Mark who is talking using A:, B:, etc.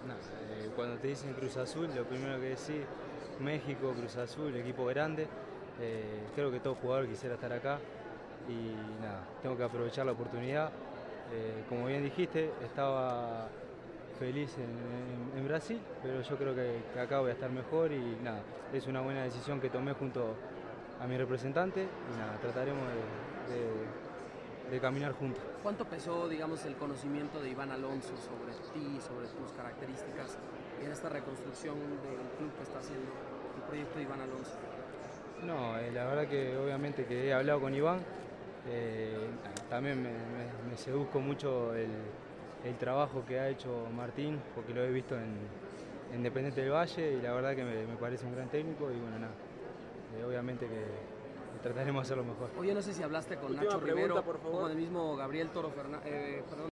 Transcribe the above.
A: Nada, cuando te dicen Cruz Azul, lo primero que decís, México, Cruz Azul, equipo grande. Creo que todo jugador quisiera estar acá y nada, tengo que aprovechar la oportunidad. Como bien dijiste, estaba feliz en Brasil, pero yo creo que acá voy a estar mejor y nada, es una buena decisión que tomé junto a mi representante y nada, trataremos de caminar juntos.
B: ¿Cuánto pesó, digamos, el conocimiento de Iván Alonso sobre ti, sobre tus características en esta reconstrucción del club que está haciendo el proyecto de Iván Alonso?
A: No, la verdad que obviamente que he hablado con Iván, también me seduzco mucho el trabajo que ha hecho Martín, porque lo he visto en Independiente del Valle y la verdad que me parece un gran técnico y bueno, nada, obviamente que trataremos de hacerlo mejor.
B: Oye, no sé si hablaste con
C: Última
B: Nacho
C: pregunta,
B: Rivero
C: por
B: o
C: favor.
B: con el mismo Gabriel Toro Fernández,